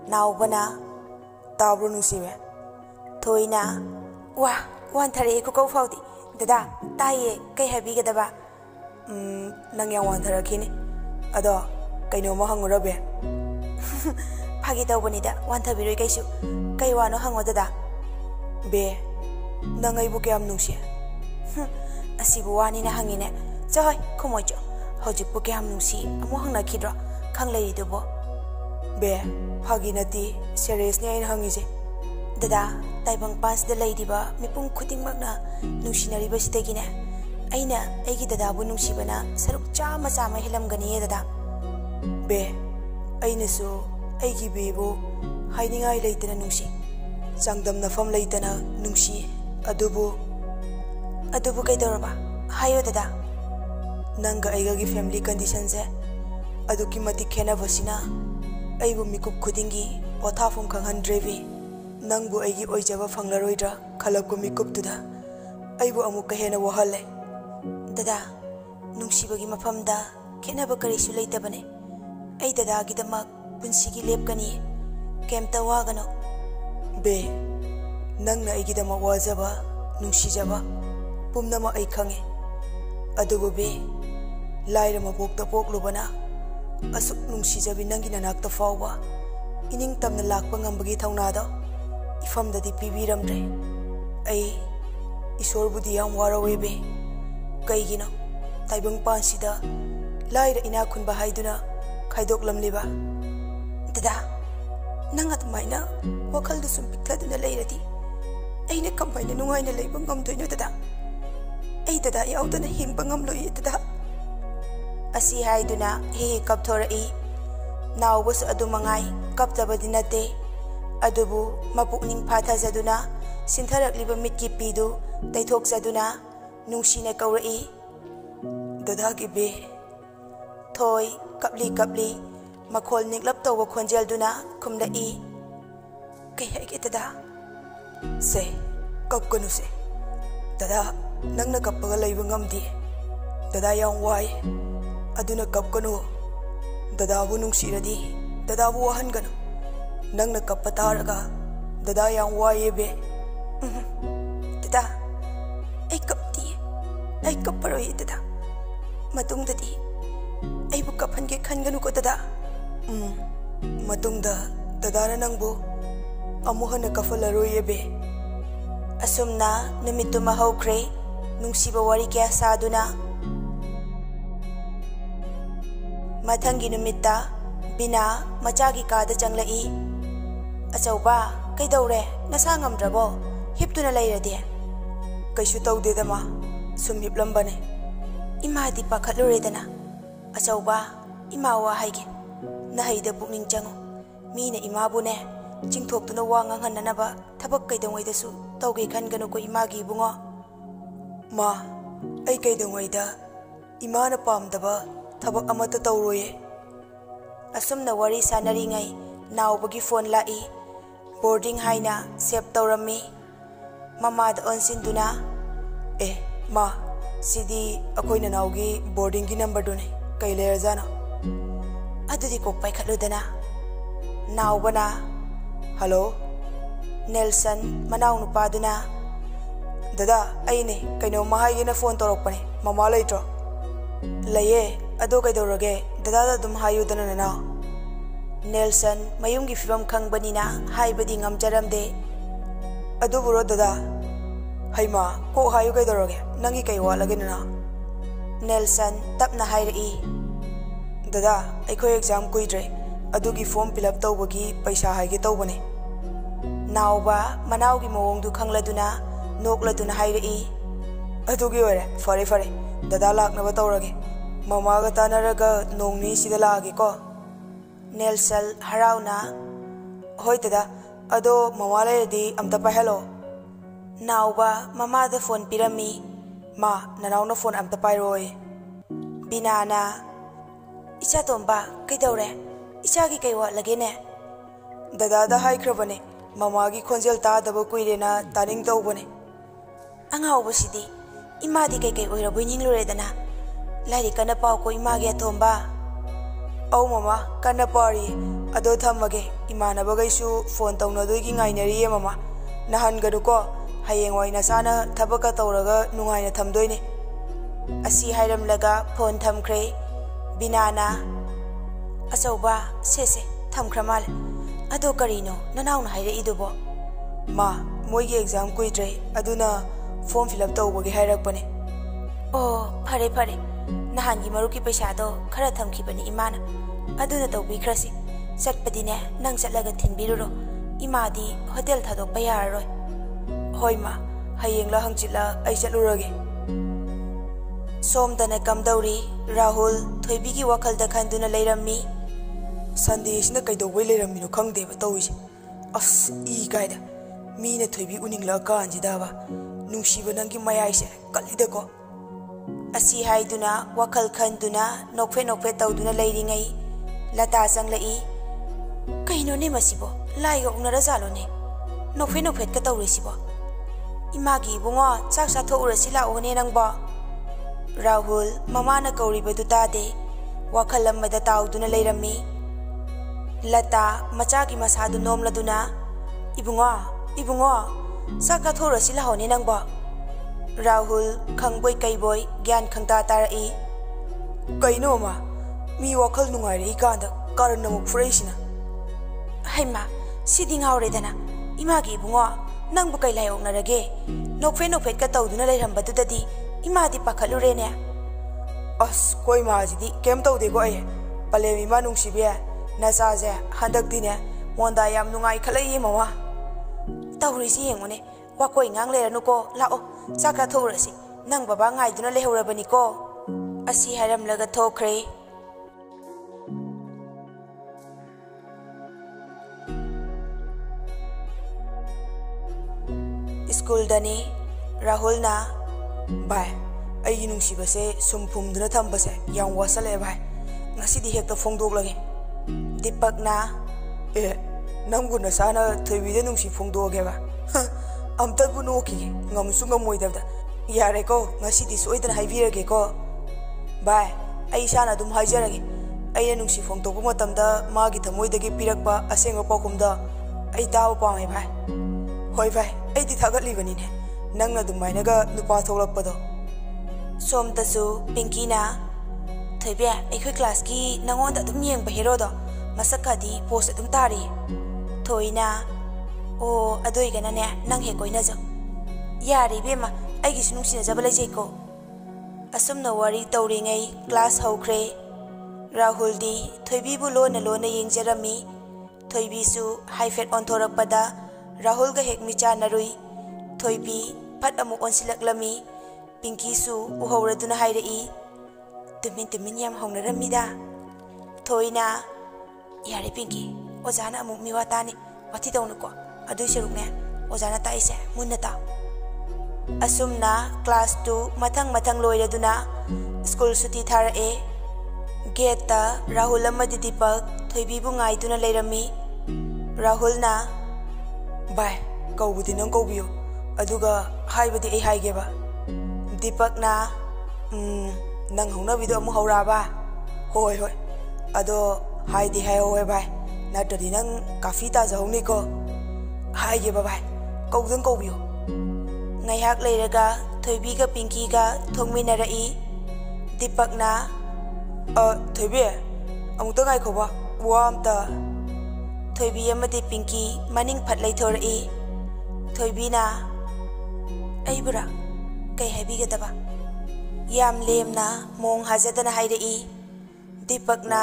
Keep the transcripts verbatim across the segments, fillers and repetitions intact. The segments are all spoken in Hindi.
नावबना ताब्रो नुसीबे थोइना वा वन थरे को कौ फाउदी ददा ताये कई हाबिगदबा नंग या वन थरखिनी अदो कइनो म हंगुरबे फागी तौबनिदा वन थबिरोय कैसु कई वानो हंगो ददा बे नंग आइबु क्याम नुसी असिबु वानिना हंगिने जहय खमोइचो हजिकबु क्याम नुसी अमु हंगनाखिद्रो खंगलैरिदुबो बे फागी नती सीरियसनी आइन हंगिजे ददा ताइबंग पासदा लैरिबा मिपुंग खुदिंगमकना नुसिनरिबसिदगिने अइना अइगी ददाबु नुसिबना सरुक चामा चामा हिलमगनी ददा बे अइनसु अइगी बेबु हाइनिंगाइ लैतना नुसी चांगदम नफम लैतना नुसी अदुबु अदुबु कैदोरबा हायो ददा नंगा अइगागी फैमिली कंडीशन से अदुकी मति खेनाबसिना अइबु मिकुप खुदिंगी पोथाफुम खंगहनद्रेबी नंगबु अइगी ओइजबा फंगलरोइद्रा खलबको मिकुपतुदा अइबु अमुक हेना वहले ददा नुसिबगी मफमदा खेनाबा करिसु लैतबने अइ ददागिदमक पुंसिगी लेपकनी केमता वागनो बे नंगना अइगिदमक वाजबा नुसिजबा पुमनमा अइ खंगे अदुबु बे लाइरा मपोक्ता पोक्लुबना असुक नुसिजबी नंगी ननाक्ता फावबा इनिंग तमना लाकपा ngambagi थौनादो इफमददी पिबिरमद्रे अइ ईश्वरबुदी याम वारावे बे कईगिनो ताइबंग पासिदा लाइरा इना खुनबा हाइदुना खाइदोकलमलिबा ददा नंग अदमाइना वखलदु सुम पिक्थदुना लैरदी अइना कमाइना नुंगाइना लैबा ngamदोइनो ददा अइ ददा याउदना हिंबा ngamलोइ ददा असी हाइदुना हे कपथोरई नावबस अदुमंगाई कपतबदी नते अदुबु मपुकनिंग फाथाजदुना सिंथरकलिबा मिटकी पीदु तैथोकजदुना नुंसिने कौरई ददा की बे थोय कपली कपली मखोल निकलब तौब खोंजेलदुना खुमलई कई हाइगे ददा से कपकनु से ददा नंगना कपगा लैबा ngamdi ददा याम वाय अदुना कपकनु ददाबु नुंसिरदी ददाबु वहनगनु नंगना कपपा तारगा ददा याम वाये बे ददा ऐ कपती ऐ कपरोय ददा मतुंगददी ऐबु कफनगे खनगनु को ददा उम मतुंगदा ददाना नंगबु अमुहना कफलरोय बे असुमना नुमितुमा हौख्रे नुंसिबा वारी क्या सादुना मथंगी नुमित्ता बिना मचागी कादा चंगलई अचौबा कैदौरे नसा ngamद्रबो हिपतुना लैरदे कैसु तौदेदमा सुम हिपलंबने इमादी पाखलुरेदना अचौबा इमावा हाइगे नहैदा बुकनिंग चंगो मीना इमाबुने चिंथोक्तुना वा nganghannaba थबक कैदौंगैदसु तौगे खनगनु को इमागी बुंगो मा ऐ कैदौंगैदा इमाना पामदबा थबक अमता तौरोये असुमना वारी सानरिङै नावबगी फोन लाई बोर्डिंग हाइना सेव तौरमी ममाद ओनसिन्दुना ए मा सिदी अखोइना नावगी बोर्डिंग की नंबर दुने कई लेरजानो अदुदी को पाइखलुदना नावबना हेलो नेल्सन मनाव नुपादुना ददा अइने कइनो महाइगेना फोन तौरकपने ममा लैत्रो लैये अदो कैदौरगे ददा दुम हायुदना नना नेल्सन मयुंगी फिबम खंगबनिना हाइबदी ngamjaramde अदुबुरो ददा हाइमा को हायु कैदौरगे नंगी कई वालगे नना नेल्सन तपना हाइरई ददा अखोय एग्जाम कुइद्रे अदुगी फॉर्म फिलअप तौबगी पैसा हाइगे तौबने नावबा मनावगी मवोंगदु खंगलदुना नोकलदुना हाइरई अदुगी ओरे फरे फरे ददा लाकनबा तौरगे ममागा तानरगा नोंगनी सिदा लागे को नेल्सन हराउना होय ददा अदो ममा लेदी अमता पाहेलो नावबा ममादा फोन पिरमी मा ननावना फोन अमता पाइरोय बिनाना इचा तोंबा कैदौरे इचागी कई वालगेने ददादा हाइख्रबने ममागी खोंजेल तादबा कुइरेना तानिंग तौबने अंगावबसिदी इमादी कई कई ओइरबुइ निंगलुरेदना लाइरी कना पाव को इमागे अथोंबा औ ममा कना पारी अदो थमगे इमानबगैसु फोन तौनदोगी ngainariye mama nahan gaduko hayeng waina sana thabaka tawraga nungaina thamdoine asi hairam laga phone thamkhre binana asauba sese thamkhramal ado karino nanauna haire idubo ma moigi exam kuitre aduna form fill up tawbagi hairakpane oh phare phare nahan gi maruki paisa do khara thamkhibani imana aduna tawbi khrasi satpadine nang chatlaga thinbiruro imadi hotel thadok payaroi hoi ma hayeng la hangchila ai chatlurage somdana kamdauri rahul thoibi gi wakhal da khanduna leirammi sunday sina kaidowai leirammi no khangdeba tawise as i gaida mina thoibi uningla kanjida ba nungsiba nangi mayai se kalida ko asi haiduna wakhal khanduna nokphe nokphe tawduna leiringai lata sanglai kaino ne masibo laiga unara zalo ne nokphe nokphe ka tawrisibo imagi bungo chak sa thorasi la one nangba rahul mamana kauri bedu tade wakhalam mada tauduna leirammi lata machagi masadu nomladuna ibungo ibungo saka thorasi la hone nangba rahul khangboi kaiboi gyan khangta tarai kaino ma mi wakhal nungai ri kanda karan namu freishina haima siding haure dana imagi bungo nang bu kai lai oknarage nokphe nokphe ka tawduna leiramba dudadi imadi pakhalure ne as koi ma jidi kem tawde go ai palemi ma nungsibe na sa je handak dine monda yam nungai khalai mawa tawri si yengone wa koi ngang le ranu ko lao saka thorasi nang baba ngai duna lehorabani ko asi haram laga thokre school dani rahul na bai ai nungsi base sumphum dra tham base yang wasale bai ngasi di hekta phongdok lage dipak na e namgu na sana thoibi de nungsi phongdok ge ba amta bu no ki ngam su ngam moi da yare ko ngasi di soidana haibira ge ko bai ai sana dum haijarage ai nungsi phongdok bu matam da ma gi thamoi da ge pirakpa asengo pakhum da ai taw pa mai bai hoi bai ai di thagat libani ne nangna dumaina ga nupa tholakpado somtasu pinky na thoibya ai class ki nangon da dum yeng ba hero do masaka di post dum tari thoina o adoi gana ne nang he koina jo yari bema ai gi sunung sina jabala jei ko asum na wari tawri ngai class hokre rahul di thoibi bu lo na lo na yeng jerami thoibi su high fat on thorak pada rahul ga hek micha narui thoibi phat amu onsilak lami pinky su uhoraduna hairei tumin tumin yam hongnaramida thoina yare pinky ojana amu miwatani wathi dawnuko adu serukne ojana taise munna ta asumna class two mathang mathang loiraduna school suti thara e gate ta rahul amadi dipak thoibi bu ngai duna leirami rahul na bai kaubudi nang kaubiyo aduga haibadi ai haige ba dipak na um nang hongna bido amu haura ba hoi hoi ado haidi hai hoi bai na tadi nang kafi ta jahongni ko haige ba bai kaudang kaubiyo ngai hak leiraga thoibi ga pinky ga thongminarai dipak na a thoibi amuta ngai khoba wamta thoibi amadi pinky maning phat lai thorai thoibi na ai bura kai habi ga daba yam lem na mong hajadana hairei dipak na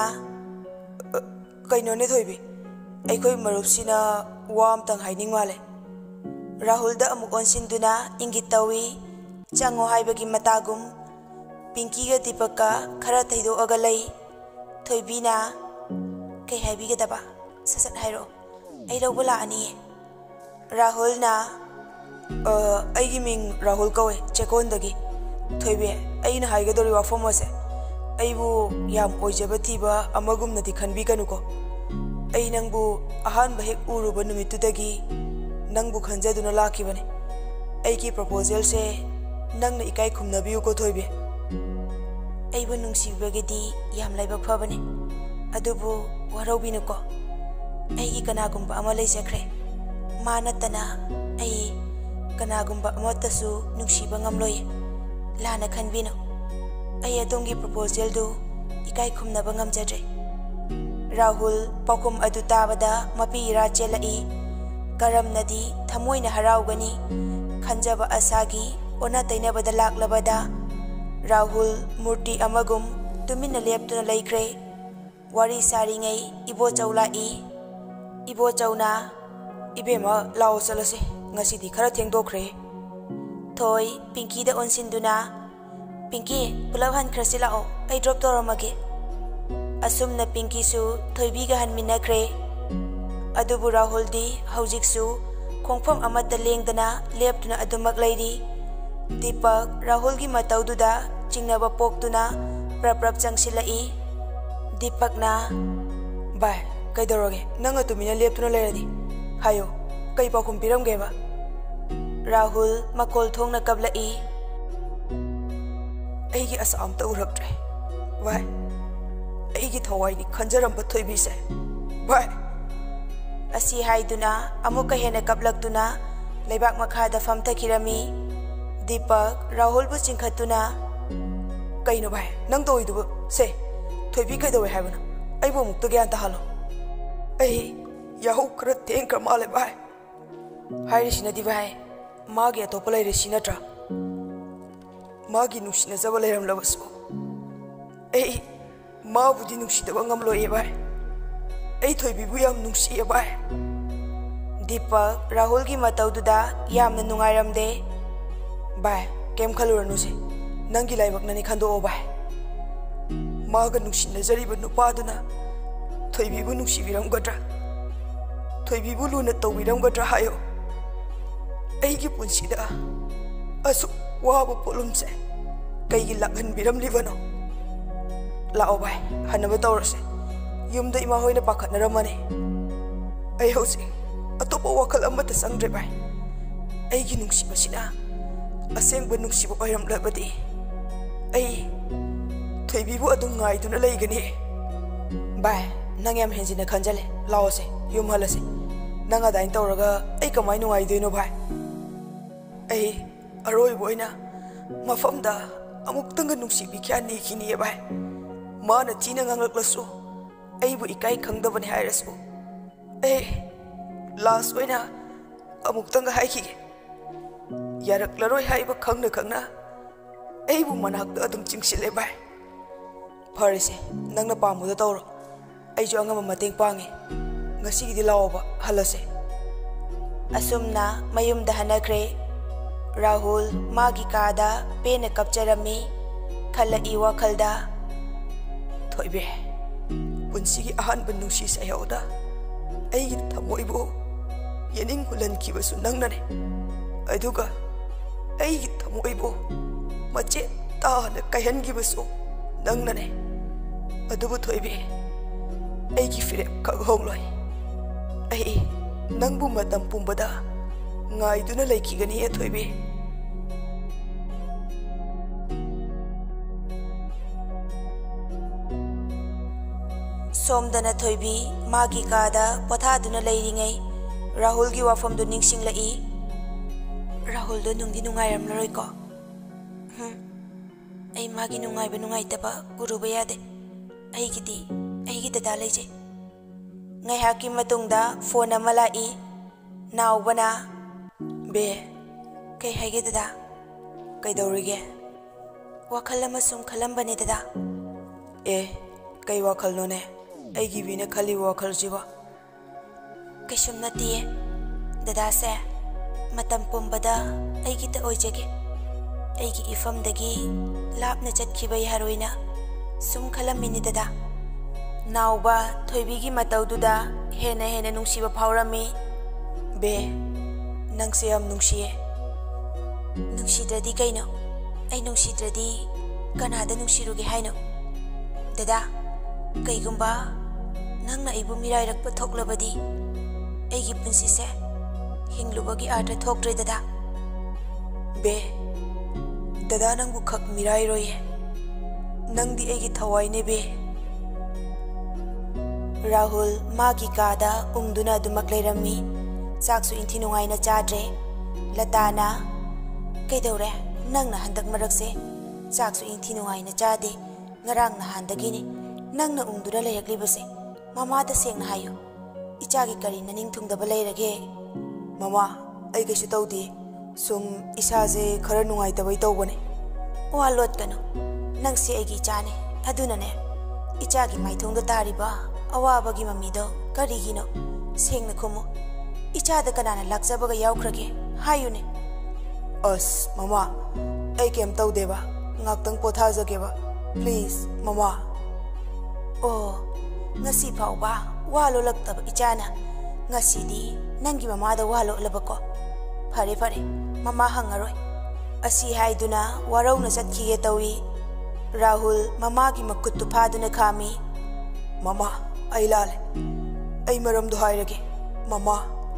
kaino ne thoibi ai khoi marup sina wam tang haining wale rahul da amuk onsin duna ingit tawi chango haibagi matagum pinky ga dipak ka khara thaido aga lai thoibi na kai habi ga daba sasat hairo ai ro bula ani rahul na uh ai gi ming rahul kawe chekon dagi thoibe ai na haiga dori wa fomose ai bu yam oijaba thiba amagum na dikhanbi kanu ko ai nang bu ahan ba hek uru ba numitu dagi nang bu khanja duna laki bane ai ki proposal se nang na ikai khumna biu ko thoibe ai bu nungsi bagedi yam laibak phabane adubu warau binu ko ꯑꯩꯒꯤ ꯀꯅꯥꯒꯨꯝꯕ ꯑꯃ ꯂꯩꯖꯈ꯭ꯔꯦ ꯃꯥ ꯅꯠꯇꯅ ꯑꯩ ꯀꯅꯥꯒꯨꯝꯕ ꯑꯃꯠꯇꯁꯨ ꯅꯨꯡꯁꯤꯕ ꯉꯝꯂꯣꯏ ꯂꯥꯟꯅ ꯈꯟꯕꯤꯅꯨ ꯑꯩ ꯑꯗꯣꯝꯒꯤ ꯄ꯭ꯔꯣꯄꯣꯖꯦꯜꯗꯨ ꯏꯀꯥꯏ ꯈꯨꯝꯅꯕ ꯉꯝꯖꯗ꯭ꯔꯦ ꯔꯥꯍꯨꯜ ꯄꯥꯎꯈꯨꯝ ꯑꯗꯨ ꯇꯥꯕꯗ ꯃꯄꯤ ꯏꯔꯥ ꯆꯦꯜꯂꯛꯏ ꯀꯔꯝꯅꯗꯤ ꯊꯃꯣꯏꯅ ꯍꯔꯥꯎꯒꯅꯤ ꯈꯟꯖꯕ ꯑꯁꯥꯒꯤ ꯑꯣꯟꯅ ꯇꯩꯅꯕꯗ ꯂꯥꯛꯂꯕꯗ ꯔꯥꯍꯨꯜ ꯃꯨꯔꯇꯤ ꯑꯃꯒꯨꯝ ꯇꯨꯃꯤꯟꯅ ꯂꯦꯞꯇꯨꯅ ꯂꯩꯈ꯭ꯔꯦ ꯋꯥꯔꯤ ꯁꯥꯔꯤꯉꯩ ꯏꯕꯣꯆꯧ ꯂꯥꯛꯏ ꯏꯕꯣꯆꯧꯅ ꯏꯕꯦꯝꯃ ꯂꯥꯎ ꯆꯠꯂꯁꯤ ngasi di khara thengdokre thoi pinky da onsinduna pinky pulab han khrasi lao ai drop toramage asumna pinky su thoibi ga han minakre adubu rahul di haujik su khongpham amada lengdana leptuna adumak leiri deepak rahul gi mataududa chingnaba poktuna praprap changsilai deepak na bai kaidoroge nanga tumina leptuna leiradi hayo kai pakhum piramge ba Rahul makol thong na kablai aigi asam ta uraptre wai aigi thawai ni khanjaram ba thoibi se wai asi haiduna amuka hena kablaktuna leibak makha da fam thakirami Deepak Rahul bu chingkhatuna kaino bai nang toi du se thoibi kai doi haibuna ai bo mukta gyan ta halo ai yahu khra theng kar male bai hai sina di bai magi atop lai resi natra magi nushina jaba leiram labasu ei ma budi nushi da bangam loye bai ei thoibi bu yam nushi ya bai Deepak Rahul gi mataududa yamna nungairamde bai kem khaluranu se nangi laibak nani khando o bai maga nushi nazari bu nupa duna thoibi bu nushi biram gadra thoibi bu luna tawiram gadra hayo aigi punsida asu waba polumse kaigi lakhan biram livano lao bai hanaba tawrase yumda ima hoina pakhatnaramane ai hosi atopa wakal amata sangre bai aigi nungsiba sina asengba nungsiba oiram labadi ai thoibi bu adum ngai duna leigani bai nang yam henjina khanjale laose yum halase nang adain tawraga ai kamai nungai doino bai ai aroi boina mafamda amuk tanga nungsi bi kya ni khini ya bai mana china nganglak lasu ai bu ikai khangdabani hairasu ai las boina amuk tanga hai khige yarak laroi hai ba khangna khangna ai bu manak da adum chingsile bai pharise nangna pamu da tawro ai jo angama mateng pangi ngasi gi dilaw ba halase asumna mayum da hanakre Rahul magi kada pena kapcharami khala iwa khalda thoibe punsi gi ahan banungsi sayauda ai thamoi bo yening hulan ki basu nangnane aduga ai thamoi bo mache ta na kayan gi basu nangnane adubu thoibe ai gi fire ka hongloi ai nangbu matam pumbada ngai duna laiki gani e thoibe somdana thoibi magi kada potha duna leiringai Rahul gi wafam du ningsing lai Rahul do nungdi nungairam laroi ko hm ai magi nungai ba nungai taba guru ba yade ai gidi ai gi dada leje ngai haki matungda phone amala i naw bana be kai haige dada kai daurige wakal ama sum khalam bane dada e kai wakal no ne ai gi bine khali wakal jiba kai sum nati dada se matam pumbada ai gi ta oijege ai gi ifam dagi lapna chatkhiba yaroina sum khalam mini dada nauba thoibi gi mataududa hena hena nungsiba phawrami be nangse am nungsiye nungsidradi kaino ai nungsidradi kanada nungsiruge haino dada kaigumba nangna ibu mirai rakpa thoklabadi aigi punsi se hinglubagi arta thoktre dada be dada nangbu khak mirai roye nangdi aigi thawai ne be Rahul magi kada umduna dumak leirami chaksu inthi nungaina chadre Latana kaidore nangna handak marakse chaksu inthi nungaina chade ngarang na handagini nangna umduna leiraklibase mama da sengna hayo ichagi kari naning thungdaba leirage mama ai kaisu tawdi sum isaje khara nungai tabai tawbane wa lot kanu nang se agi chane aduna ne ichagi maithongda tariba awabagi mamido karigino sengna khumu ichada kanana lakjabaga yawkhrage hayune as mama ai kem tawdeba ngaktang pothajageba please mama oh ngasi phawba walo laktaba ichana ngasi di nangi mama da walo labako phare phare mama hangaroi asi haiduna warauna satkhige tawi Rahul mama gi makuttu phaduna khami mama ai lale ai maram du hairage mama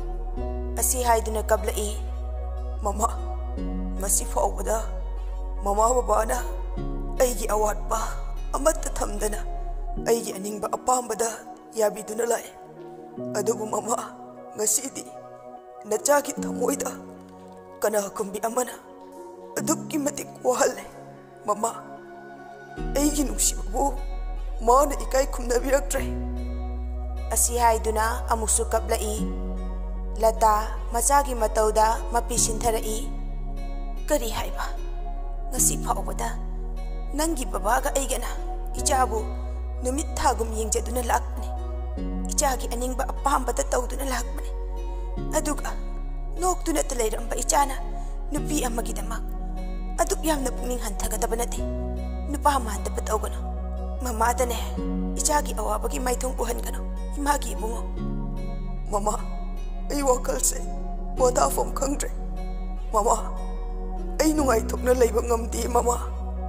asi haiduna kablai mama ngasi phawbada mama babana ai gi awat pa amatta thamdana ai gi aningba apambada yabiduna lai adubu mama ngasidi nachagi thamoida kana kumbi amana adukki matik wahale mama aigi nungsibabu mana ikai khumnabiraktre asi haiduna amusu kablai Lata machagi matauda mapi sintharai kari haiba ngasi phawbada nangi babaga aigana ichabu numit thagum yengjaduna lakne ichagi aningba apambada tawduna lakmane aduga noktuna talairamba ichana nupi amagidamak aduk yamna pungning hanthagadaba nate nupa mandaba tawgano mama dane ichagi awabagi maithong uhangano imagi bungo mama ai wakal se poda fom khangre mama ai nungai thokna leiba ngamdi mama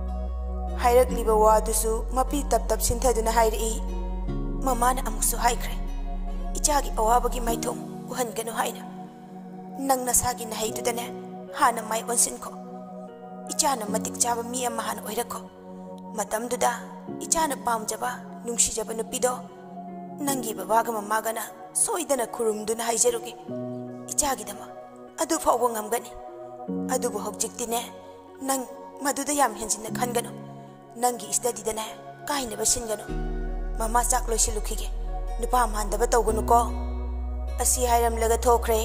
hairak liba wa dusu mapi tap tap sinthaduna hairi mama na amusu haikre ichagi awabagi maithong uhangano haina nang nasagi na haidudane hana mai onsin ko ichana matik chaba mi ama hana oirako matamduda ichana pamjaba nungsijaba nupido nangi babaga mamagana soidana kurumduna haijeruge ichagidama adu fawbo ngamgani adubu hokjiktine nang maduda yam henjinna khangano nangi study dana kaina basingano mama chak loisilukhige nupa mandaba tawgunu ko asi hairam laga thokre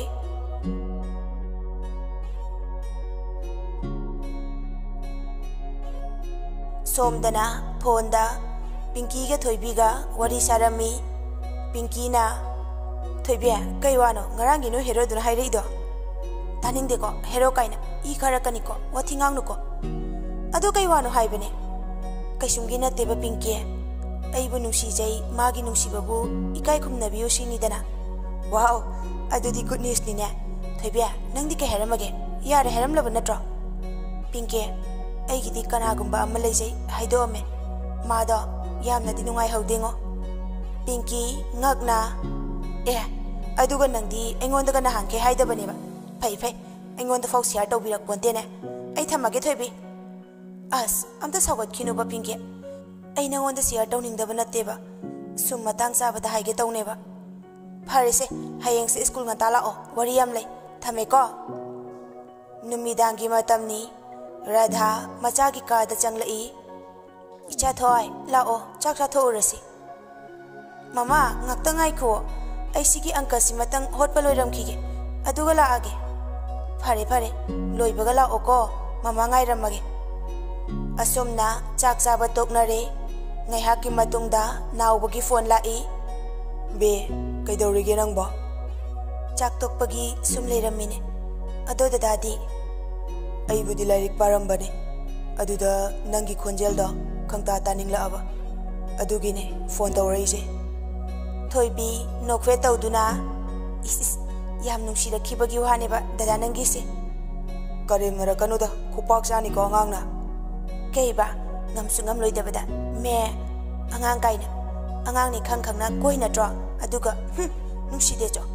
somdana phonda Pinky ga Thoibi ga wari sarami Pinky na Thoibi kai wano ngarangi no hero duna hairei do taning de ko hero kaina I kharakani ko wathingang nu ko ado kai wano haibane kaisumgi na teba Pinky ai bu nungsi jai magi nungsi babu ikai khumna biyo sini dana wow ado di good news ni ne Thoibi nang di ka heramage yare heram laba natro Pinky ai gidi kana gumba amalai jai haido me mado yamna di nungai haudengo Pinky ngakna eh aduga nangdi engonda kana hanke haida baneba phai phai engonda fau share tawbirak ponte ne ai thamage Thoibi as amta sagot khinu ba Pinky ai nangonda share tawning da banateba sum matang sa bada haige tawneba pharese hayeng se school nga tala o wari yam lai thame ko numidangi matamni Radha machagi kada changlai icha thoi lao chakra thorasi mama ngaktangai kho ai sigi angka simatang hotpaloiram khige aduga la age phare phare loibaga la oko mama ngai ramage asomna chak chaba toknare ngai haki matungda nawbagi phone lai be kaidorige nangba chak tokpagi sumle ramine ado dadadi ai budi lairik parambane aduda nangi khonjel da khangta taning la aba adugine phone tawraise Thoibi nokfe tawduna is is yam nungsi rakhibagi wahane ba dada nangi se karem nara kanuda khupak jani ko angangna keiba ngamsu ngam loidabada me angang kaina angang ni khang khangna koina tro aduga nungsi de cho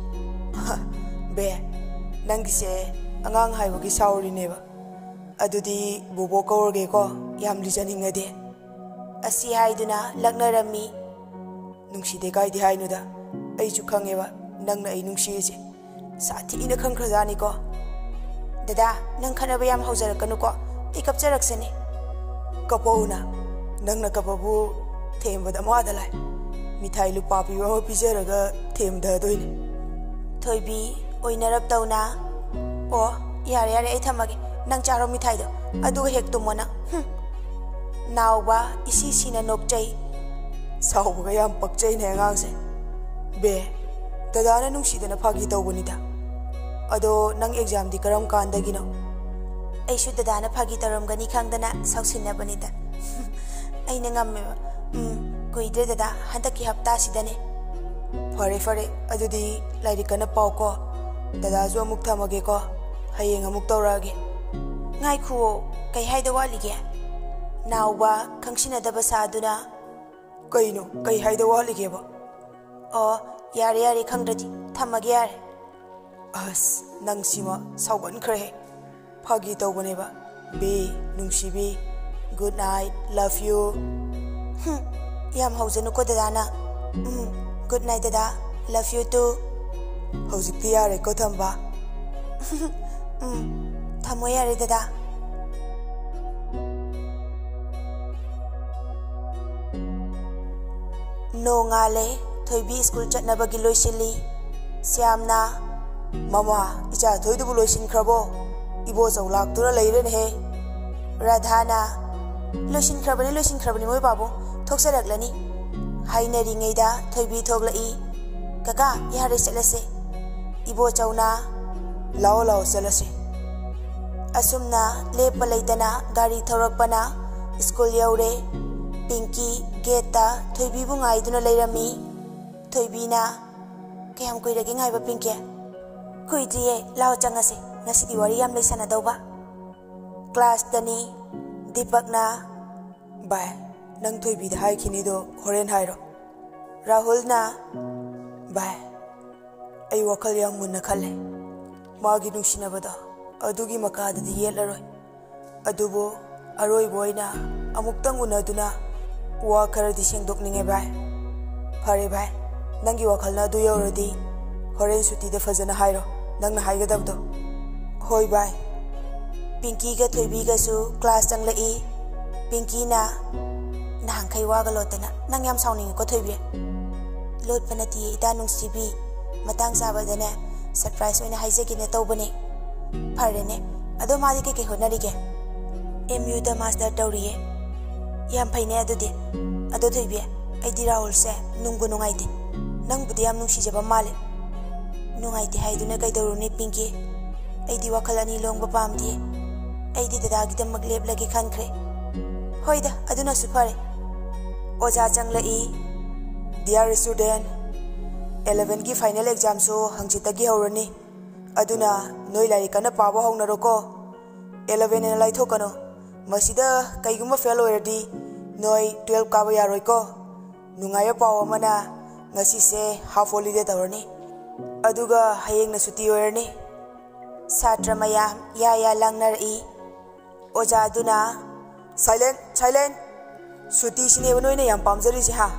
be nangi se angang haibagi sauri neba adudi bobo kawrge ko yam lijaning ade asi haiduna lagnarami नुंसीदे कायदे हाइनुदा अइजु खंगेबा नंगना अइ नुंसीजे साथीना खंखरजानिको दादा नंग खनबा याम हौजरकनुको अइ कपचरक्सने कपौना नंगना कपबु थेमबदा मादा लाइ मिठाई लुपा पिबा पिजरगा थेमददोइने थोइबी ओइनरब तौना ओ यारे यारे अइ थमगे नंग चारो मिठाई दो अदुगा हेक तुमोना नावबा इसी सीना नोकचै साउबगा याम पक्चैने अंगांगसे बे दादाना नुंसीदना फागी तौबनिदा अदो नंग एग्जाम दी करम कांदगिनो अइसु दादाना फागी तरमगनी खंगदना साउसिनबनिदा अइना ngam um कुइद्रे दादा हंतकी हप्ता सिदने फरे फरे अदुदी लाइरिकना पाउको दादाजु अमुक थमगेको हयेंग अमुक तौरागे ngaikhuo kai haida walige नावबा खंगसिनदबा सादुना कइनो कई हाइदा वालिगे बा ओ यारे यारे खंगद्रदि थमगे यारे अस नंगसिमा साउगन खरे फागी तौबनेबा बे नुंसीबी गुड नाइट लव यू हम याम हौजनु को दादाना हम गुड नाइट दादा लव यू टू हौजिक्ति यारे को थंबा हम थमो यारे दादा नोंगाले थोइबी स्कूल चटनबगी लोइसिली श्यामना मामा इचा थोइदुबु लोइसिनख्रबो इबो चौ लाक्तुरा लैरेन हे राधाना लोइसिनख्रबनी लोइसिनख्रबनी मोय बाबू थोक्सरक्लनी हाइनरिङैदा थोइबी थोगलई काका यारे चलसे इबो चौना लाओ लाओ चलसे असुमना लेप लैतना गाड़ी थौरकपना स्कूल यौरे पिंकी गेटा थोइबीबु ngaiduna leirami थोइबीना कयम कुइरगे ngaइबा पिंके कुइद्रिए लाओ चंगसे ngasi diwari yam leisana dauba class तनी दीपकना बाय नंग थोइबी दा हाइखिनी दो होरेन हाइरो राहुलना बाय अइ वखल याम मुन्ना खले मागी नुंसिनबदा अदुगी मकाददि येलरोय अदुबो अरोय बोइना अमुक्तंग उनदुना वा खरदी सेंगदोकनिंगे बाय फरे बाय नंगी वखलना दु यौरदी होरेन सुती दे फजना हाइरो नंगना हाइगदबदो होय बाय पिंकी गा थोइबी गासु क्लास चंगलई पिंकी ना नांखै वागा लोतना नंग याम साउनिंग को थोइबी लोटपनती इता नुंसीबी मतंग साबदने सरप्राइज ओइना हाइजेगिने तौबने फरेने अदो मादी के के होनरिगे एमयू दा मास्टर तौरिए याम फैने अदुदि अदो थोइबी अइदि राहुल से नुंगु नुंगाइदि नंगबुदि याम नुंसीजबा माले नुंगाइदि हाइदुना कैदरुनी पिंकी अइदि वखल अनि लोंगबा पामदि अइदि दादागिदमक लेपलगे खनख्रे होइदा अदुना सुफरे ओजा चंगलई डियर स्टूडेंट eleven की फाइनल एग्जाम सो हंगचितगी हौरनी अदुना नोय लाइरिकना पाबो हौनरोको eleven ने लाइथोकनो मसिदा कईगुम फेल होरदी नोय twelve काबो यारोइको नुंगायो पाव अमना ngasi से हाफ हॉलिडे तवरनी अदुगा हयेंग न सुटी होरनी छात्र मयाम या या लांगनरई ओजा दुना साइलेंट साइलेंट सुटी सिने नोयने याम पामजरिसे हा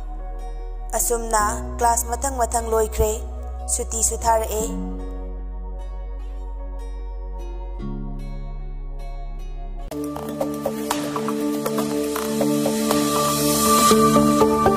असुमना क्लास मथंग मथंग लोइख्रे सुटी सुथारए Thank you.